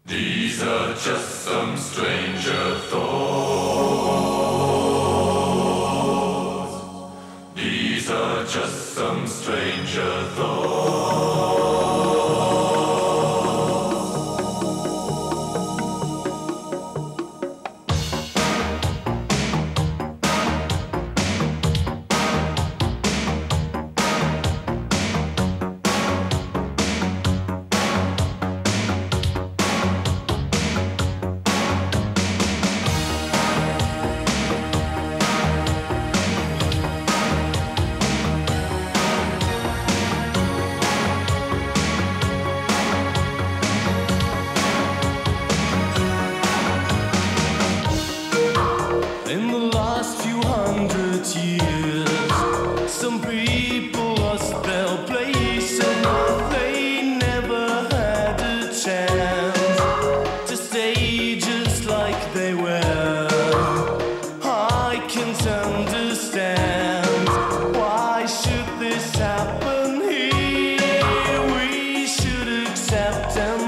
These are just some stranger thoughts. These are just some stranger thoughts. In the last few hundred years, some people lost their place and they never had a chance to stay just like they were. I can't understand, why should this happen here? We should accept and